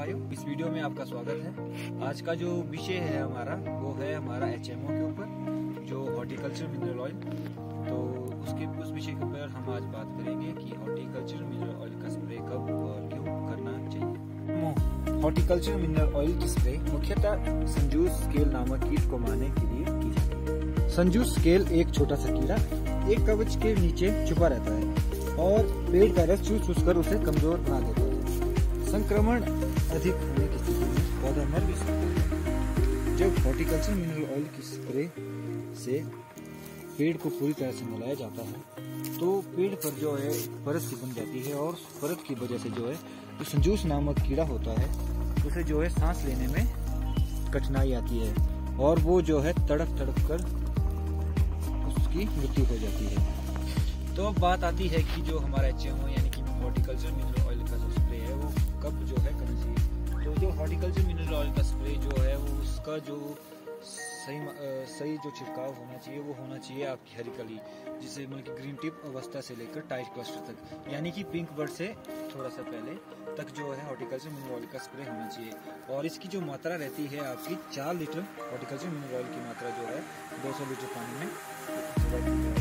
भाइयों, इस वीडियो में आपका स्वागत है। आज का जो विषय है हमारा वो है हमारा HMO के ऊपर, जो हॉर्टिकल्चर मिनरल ऑयल। तो उस विषय के ऊपर हम आज बात करेंगे कि हॉर्टिकल्चर मिनरल ऑयल का स्प्रे कब और क्यों करना चाहिए। हॉर्टिकल्चर मिनरल ऑयल की स्प्रे मुख्यतः संजूस स्केल नामक कीट को मारने के लिए की जाती है। संजूस स्केल एक छोटा सा कीड़ा एक कवच के नीचे छुपा रहता है और पेड़ का रस चूस कर उसे कमजोर बना देता है। संक्रमण अधिक होने की स्थिति में पौधा मर भी सकता है। जब हॉर्टिकल्चर मिनरल ऑयल की स्प्रे से पेड़ को पूरी तरह से मिलाया जाता है तो पेड़ पर जो है परत सी बन जाती है और परत की वजह से जो है जो संजूस नामक कीड़ा होता है उसे जो है सांस लेने में कठिनाई आती है और वो जो है तड़प कर उसकी मृत्यु हो जाती है। तो अब बात आती है कि जो हमारा HMO यानी कि हॉर्टिकल्चर मिनरल ऑयल का जो स्प्रे है वो कब जो है करना चाहिए। तो जो हॉर्टिकल्चर मिनरल ऑयल का स्प्रे जो है वो उसका जो सही जो छिड़काव होना चाहिए वो होना चाहिए आपकी हरी कली, जिसे मतलब कि ग्रीन टिप अवस्था से लेकर टाइट क्लस्टर तक, यानी कि पिंक बर्ड से थोड़ा सा पहले तक जो है हॉर्टिकल्चर मिनरल ऑयल का स्प्रे होना चाहिए। और इसकी जो मात्रा रहती है आपकी 4 लीटर हॉर्टिकल्चर मिनरल ऑयल की मात्रा जो है 200 लीटर पानी में